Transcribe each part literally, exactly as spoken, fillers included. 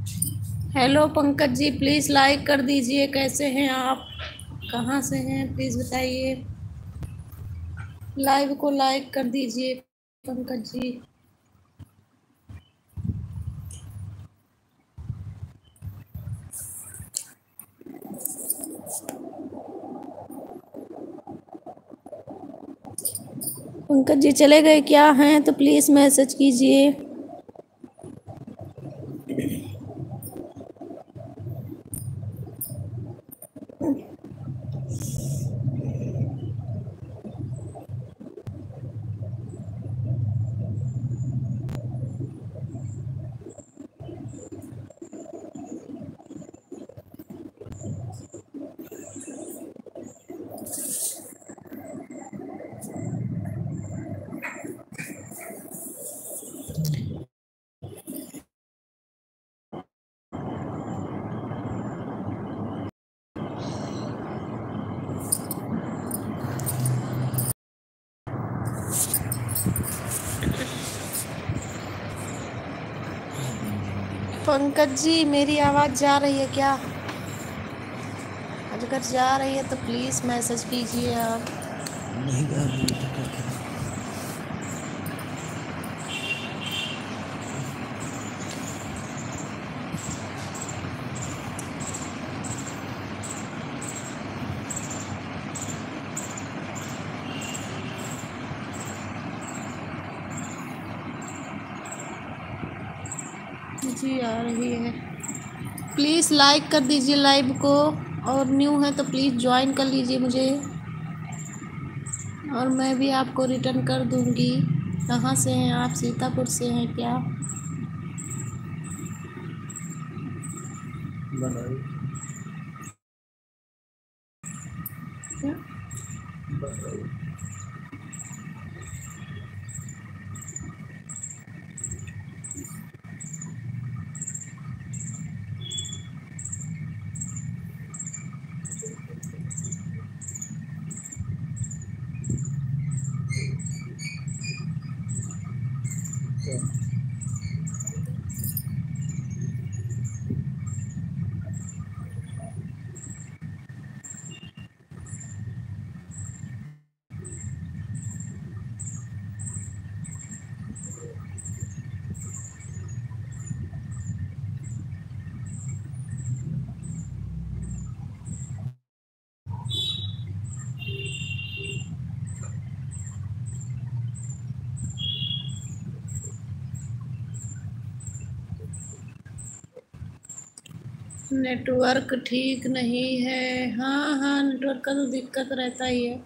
Hello Pankaj ji, please like कर दीजिए। कैसे हैं आप? कहाँ से हैं प्लीज़ बताइए। लाइव को लाइक कर दीजिए पंकज जी। पंकज जी चले गए क्या? हैं तो प्लीज़ मैसेज कीजिए। पंकज जी मेरी आवाज़ जा रही है क्या? अगर जा रही है तो प्लीज़ मैसेज कीजिए आप। नहीं कर रही तो क्या करें? जी आ रही है। प्लीज़ लाइक कर दीजिए लाइव को, और न्यू है तो प्लीज़ ज्वाइन कर लीजिए मुझे, और मैं भी आपको रिटर्न कर दूंगी। कहाँ से हैं आप? सीतापुर से हैं क्या? बनाई बनाई नेटवर्क ठीक नहीं है। हाँ हाँ, नेटवर्क का तो दिक्कत रहता ही है।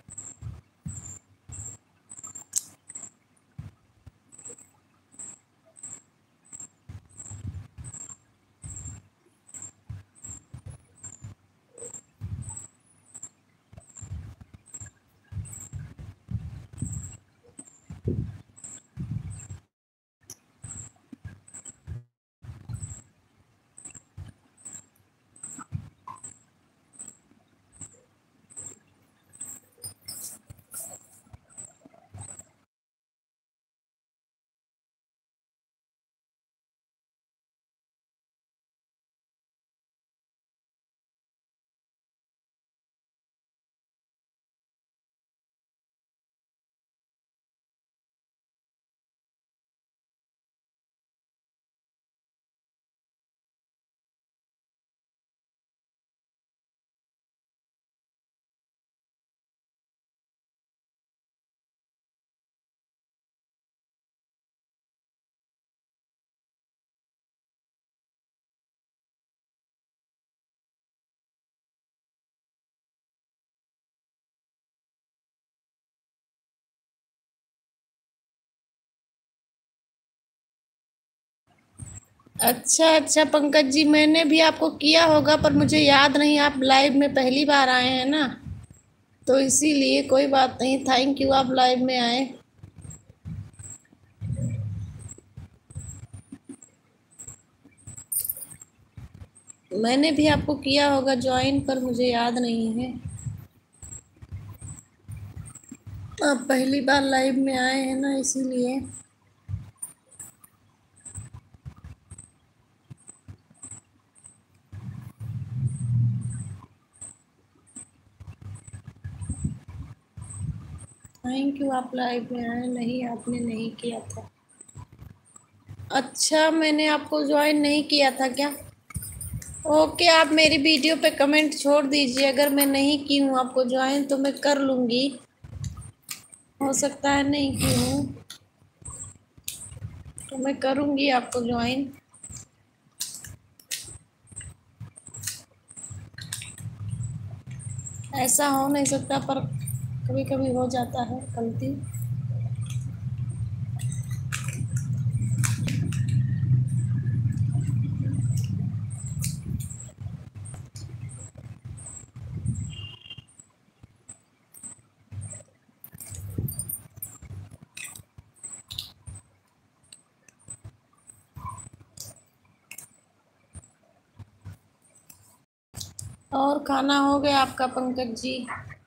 अच्छा अच्छा पंकज जी, मैंने भी आपको किया होगा पर मुझे याद नहीं। आप लाइव में पहली बार आए हैं ना, तो इसीलिए। कोई बात नहीं, थैंक यू आप लाइव में आए। मैंने भी आपको किया होगा ज्वाइन, पर मुझे याद नहीं है। आप पहली बार लाइव में आए हैं ना, इसीलिए। थैंक यू आप लाइव में आए। नहीं, आपने नहीं किया था। अच्छा, मैंने आपको ज्वाइन नहीं किया था क्या? ओके, आप मेरी वीडियो पे कमेंट छोड़ दीजिए। अगर मैं नहीं की हूँ आपको ज्वाइन तो मैं कर लूँगी। हो सकता है नहीं की हूँ तो मैं करूँगी आपको ज्वाइन। ऐसा हो नहीं सकता, पर कभी कभी हो जाता है गलती। और खाना हो गया आपका पंकज जी?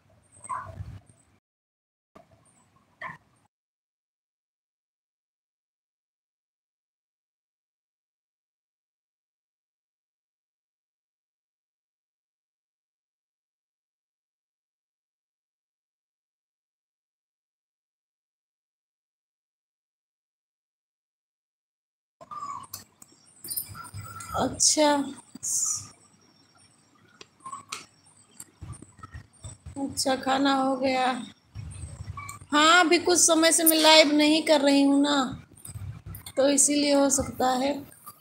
अच्छा। अच्छा, खाना हो गया। हाँ, अभी कुछ समय से मैं लाइव नहीं कर रही हूँ ना, तो इसीलिए हो सकता है।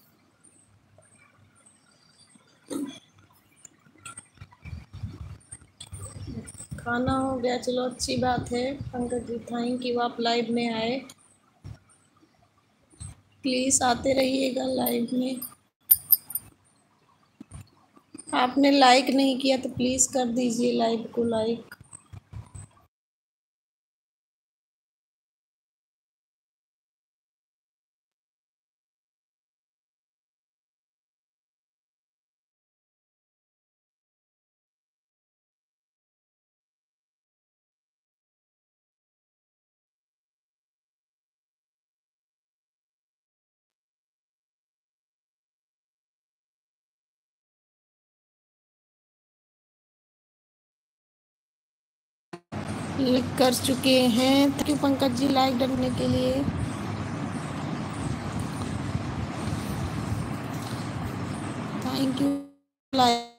खाना हो गया, चलो अच्छी बात है। पंकज जी थैंक यू, आप लाइव में आए। प्लीज़ आते रहिएगा लाइव में। आपने लाइक नहीं किया तो प्लीज़ कर दीजिए लाइव को लाइक। क्लिक कर चुके हैं। Thank you Pankaj ji like डलने के लिए। Thank you like.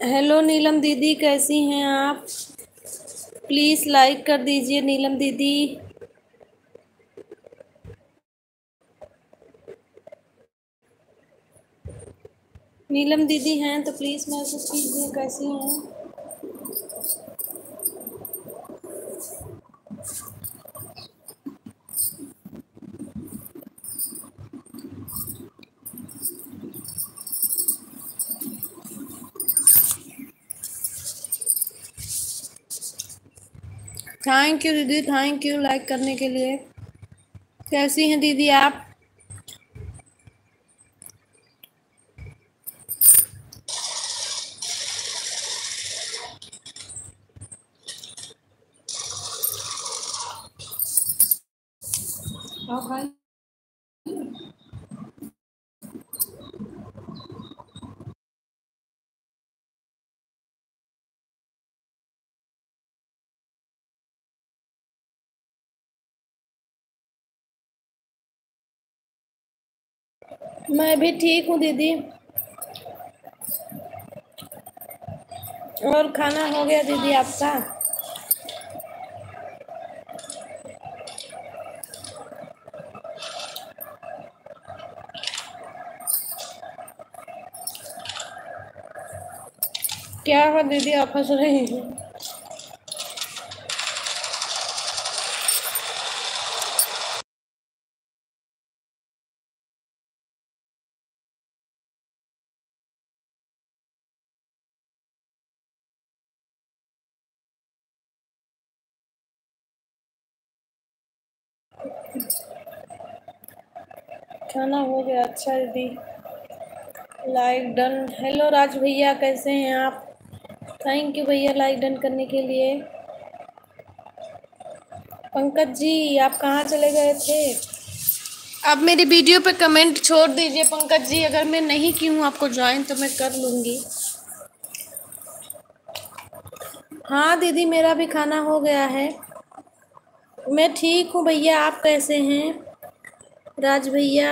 Hello Neelam दीदी, कैसी हैं आप? प्लीज़ लाइक कर दीजिए नीलम दीदी। नीलम दीदी हैं तो प्लीज़ मैसेज कीजिए, कैसी हैं? थैंक यू दीदी, थैंक यू लाइक करने के लिए। कैसी हैं दीदी आप? हाँ भाई। मैं भी ठीक हूँ दीदी। और खाना हो गया दीदी आपका? क्या हुआ दीदी, आप हंस रही हैं? खाना हो गया, अच्छा दीदी। Like done. हेलो राज भैया, कैसे हैं आप? थैंक यू भैया लाइक डन करने के लिए। पंकज जी, आप कहाँ चले गए थे? आप मेरी वीडियो पे कमेंट छोड़ दीजिए पंकज जी, अगर मैं नहीं की हूँ आपको ज्वाइन तो मैं कर लूँगी। हाँ दीदी, मेरा भी खाना हो गया है। मैं ठीक हूँ भैया, आप कैसे हैं राज भैया?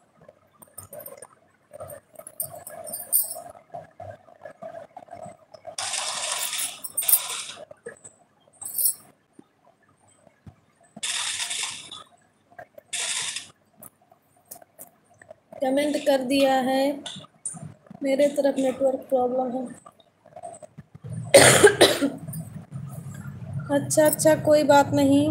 कमेंट कर दिया है। मेरे तरफ नेटवर्क प्रॉब्लम है। अच्छा अच्छा, कोई बात नहीं।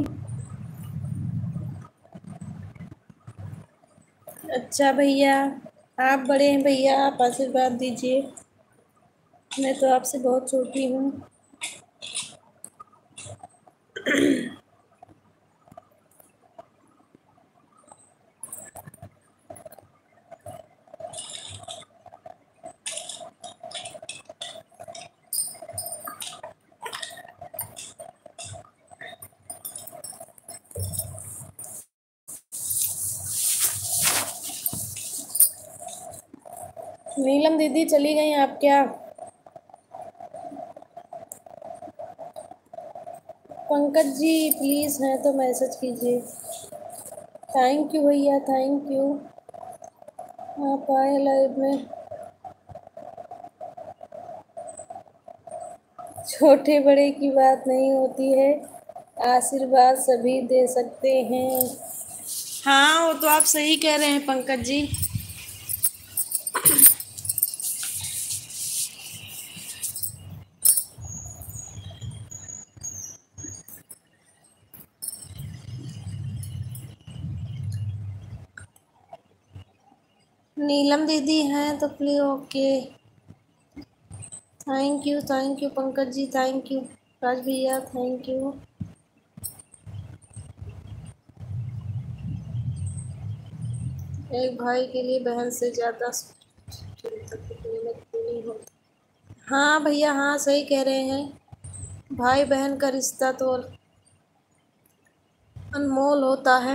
अच्छा भैया, आप बड़े हैं भैया, आप आशीर्वाद दीजिए। मैं तो आपसे बहुत छोटी हूँ। नीलम दीदी चली गई आप क्या? पंकज जी प्लीज़ हैं तो मैसेज कीजिए। थैंक यू भैया, थैंक यू। आप आए लाइव में। छोटे बड़े की बात नहीं होती है, आशीर्वाद सभी दे सकते हैं। हाँ, वो तो आप सही कह रहे हैं पंकज जी। नीलम दीदी हैं तो please okay. Thank you, thank you Pankaj ji, thank you Raj भैया, थैंक यू। एक भाई के लिए बहन से ज़्यादा चिंता की कीमत नहीं होती। हाँ भैया, हाँ सही कह रहे हैं। भाई बहन का रिश्ता तो अनमोल होता है।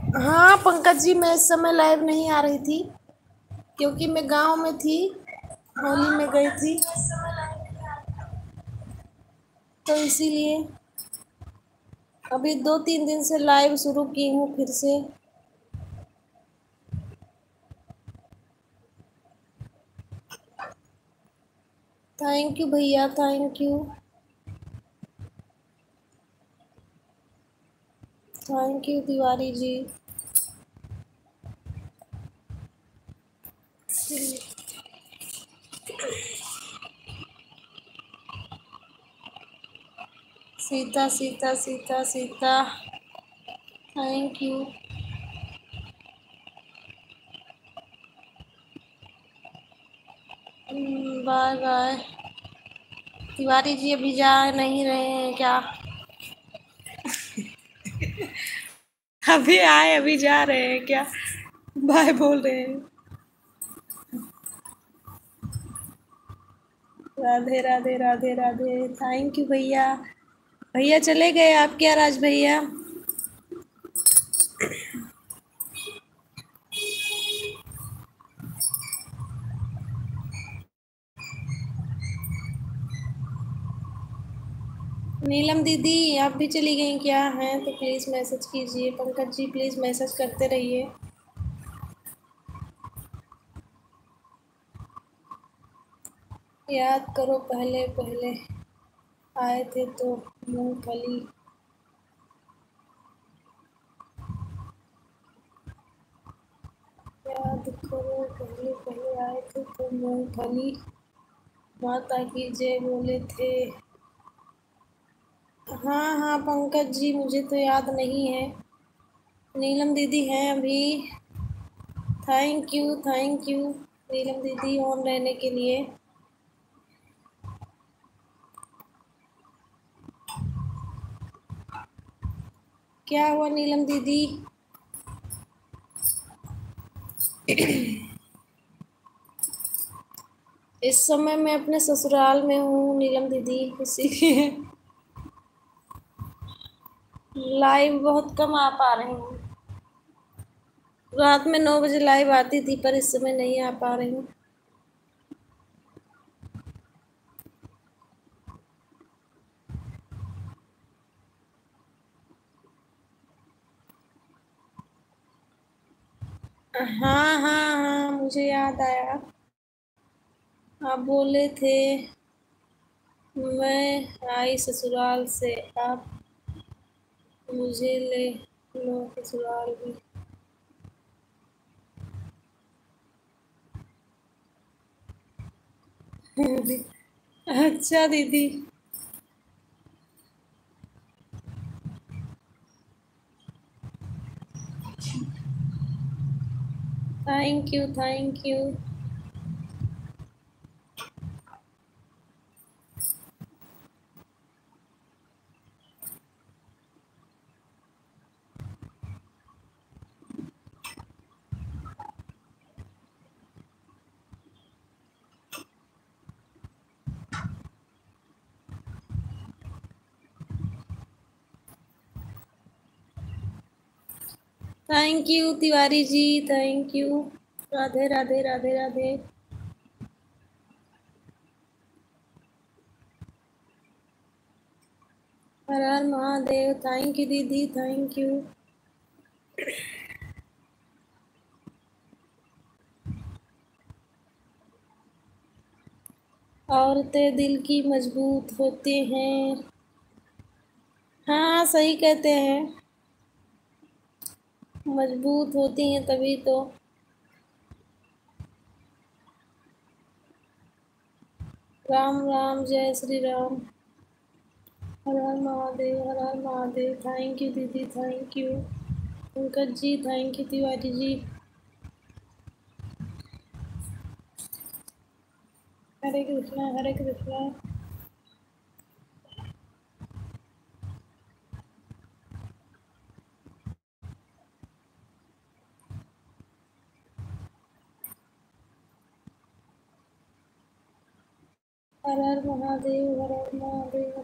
हाँ पंकज जी, मैं इस समय लाइव नहीं आ रही थी क्योंकि मैं गांव में थी, होली में गई थी, तो इसीलिए अभी दो तीन दिन से लाइव शुरू की हूँ फिर से। थैंक यू भैया, thank you, thank you Tiwari ji. Sita Sita Sita Sita, thank you. Bye bye. Tiwari ji अभी जा नहीं रहे हैं क्या? अभी आए अभी जा रहे हैं क्या? बाय बोल रहे हैं। राधे राधे राधे राधे, थैंक यू भैया। भैया चले गए आप क्या, राज भैया? नीलम दीदी आप भी चली गई क्या हैं? तो प्लीज़ मैसेज कीजिए। पंकज जी प्लीज़ मैसेज करते रहिए। याद करो पहले पहले आए थे तो मूंगफली। याद करो पहले पहले आए थे तो मूंगफली, माता की जय बोले थे। हाँ हाँ पंकज जी, मुझे तो याद नहीं है। नीलम दीदी हैं अभी। Thank you thank you Neelam दीदी ऑन रहने के लिए। क्या हुआ नीलम दीदी? इस समय मैं अपने ससुराल में हूँ नीलम दीदी, इसीलिए लाइव बहुत कम आ पा रही हूँ। रात में नौ बजे लाइव आती थी पर इस समय नहीं आ पा रही हूँ। हाँ हाँ हाँ मुझे याद आया, आप बोले थे मैं आई ससुराल से, आप मुझे ले लो ससुराल भी। अच्छा दीदी, thank you thank you. Thank you Tiwari ji, thank you. Radhe Radhe Radhe Radhe. Har Har Mahadev, thank you दीदी, थैंक यू। औरतें दिल की मजबूत होती हैं। हाँ सही कहते हैं, मजबूत होती हैं तभी तो। राम राम, जय श्री राम। हर हर महादेव, हर हर महादेव, थैंक यू दीदी, thank you. Pankaj ji thank you, Tiwari ji. Hare Krishna Hare Krishna. Har Har Mahadev, Har Har Mahadev.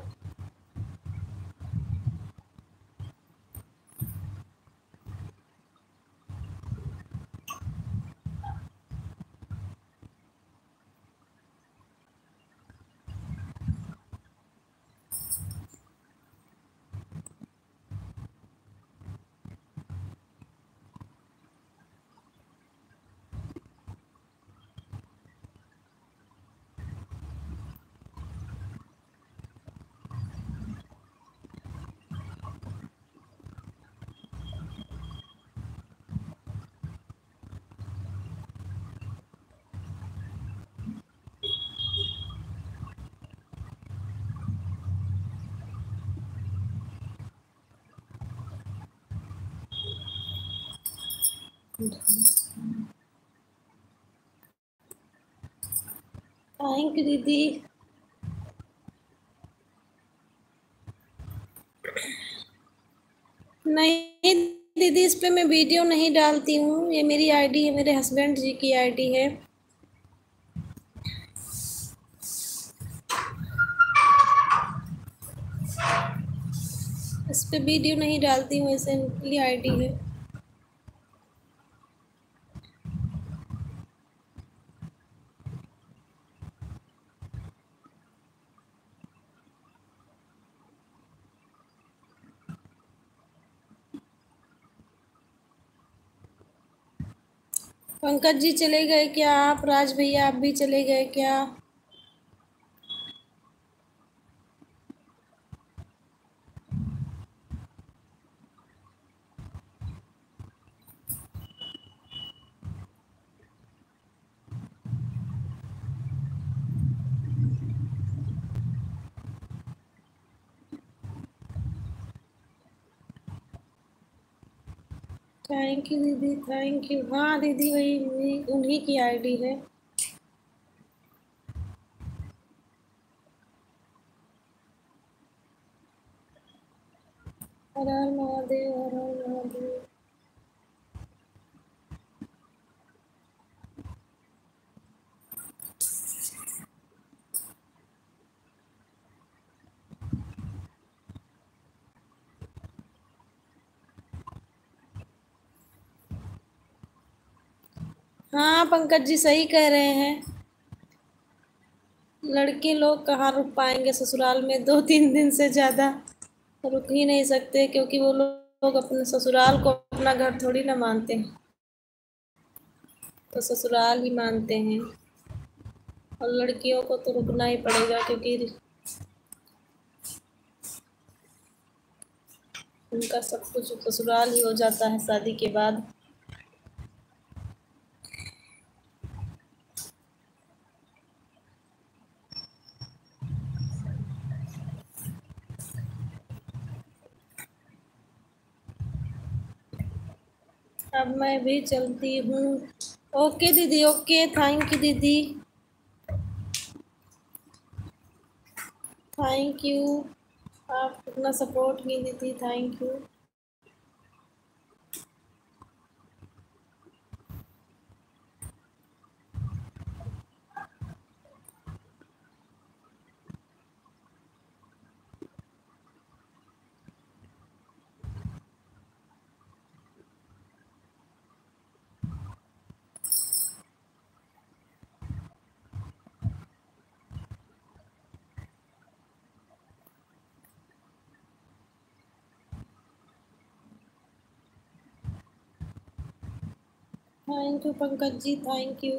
Thank you दीदी। नहीं दीदी, इस पे मैं वीडियो नहीं डालती हूँ। ये मेरी आईडी है, मेरे हस्बैंड जी की आईडी है। इस पे वीडियो नहीं डालती हूँ, ऐसे इनकी आईडी है। पंकज जी चले गए क्या आप? राज भैया आप भी चले गए क्या? थैंक यू दीदी, थैंक यू। हाँ दीदी, वही वही उन्हीं की आईडी है। हर हर महादेव, हर हर महादेव। हाँ पंकज जी सही कह रहे हैं। लड़के लोग कहाँ रुक पाएंगे ससुराल में, दो तीन दिन से ज़्यादा रुक ही नहीं सकते, क्योंकि वो लोग अपने ससुराल को अपना घर थोड़ी ना मानते हैं, तो ससुराल ही मानते हैं। और लड़कियों को तो रुकना ही पड़ेगा, क्योंकि उनका सब कुछ ससुराल ही हो जाता है शादी के बाद। अब मैं भी चलती हूँ। ओके दीदी, ओके, थैंक यू दीदी, थैंक यू। आप इतना सपोर्ट की दीदी, thank you. Thank you Pankaj ji, thank you.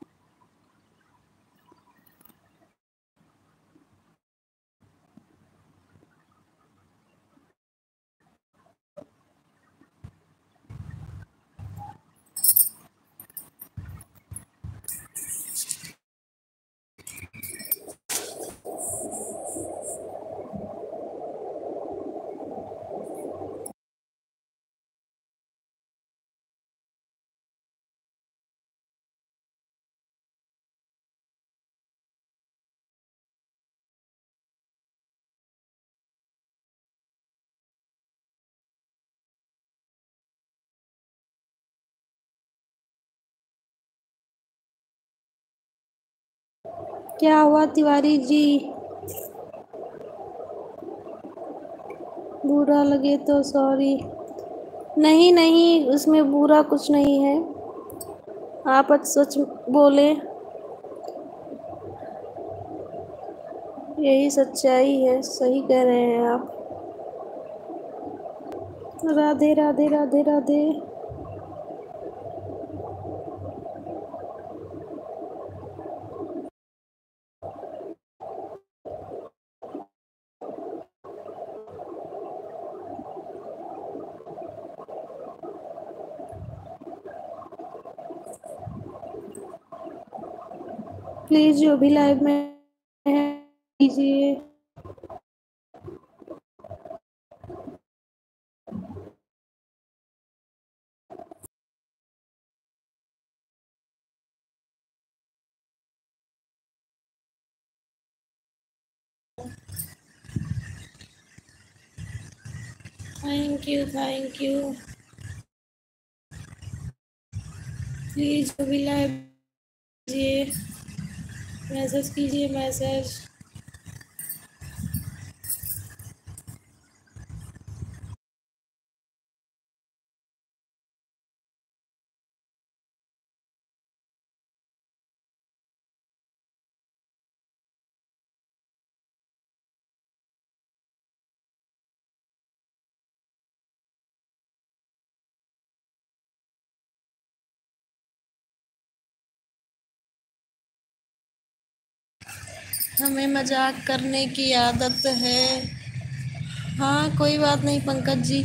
क्या हुआ तिवारी जी? बुरा लगे तो सॉरी। नहीं नहीं, उसमें बुरा कुछ नहीं है, आप आज सच बोले, यही सच्चाई है, सही कह रहे हैं आप। राधे राधे राधे राधे। प्लीज़ जो भी लाइव में है कीजिए। Thank you thank you. Please जो भी लाइव कीजिए, मैसेज कीजिए मैसेज। हमें मजाक करने की आदत है। हाँ कोई बात नहीं पंकज जी,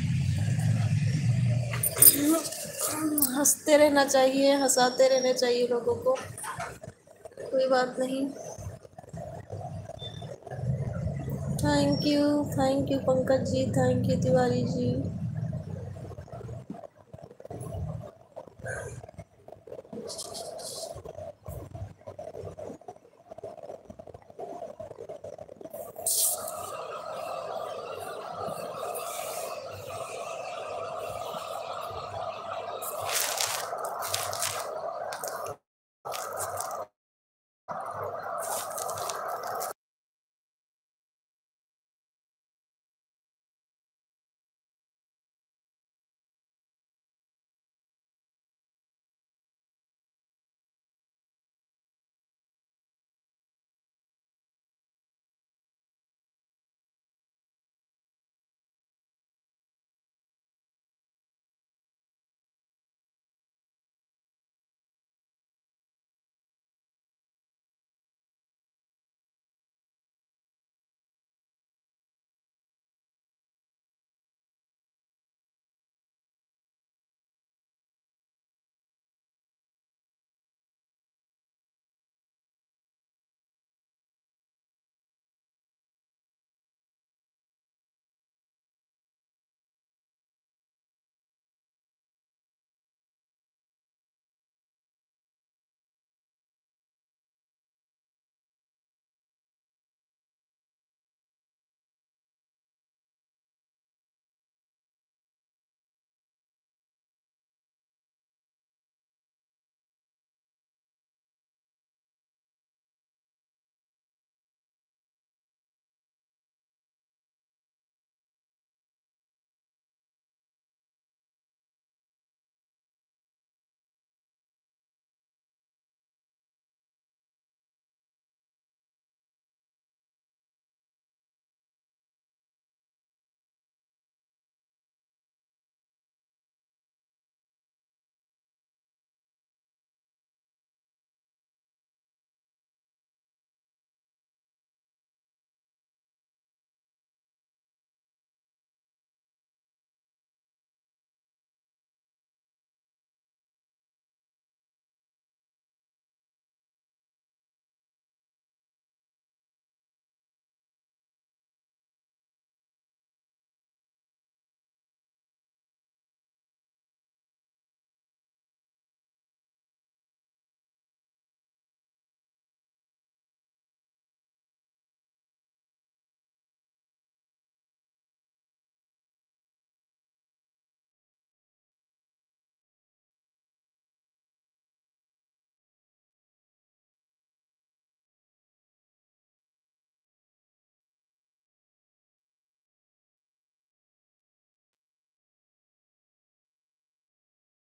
हंसते रहना चाहिए, हंसाते रहना चाहिए लोगों को, कोई बात नहीं। Thank you thank you Pankaj ji, thank you Tiwari ji.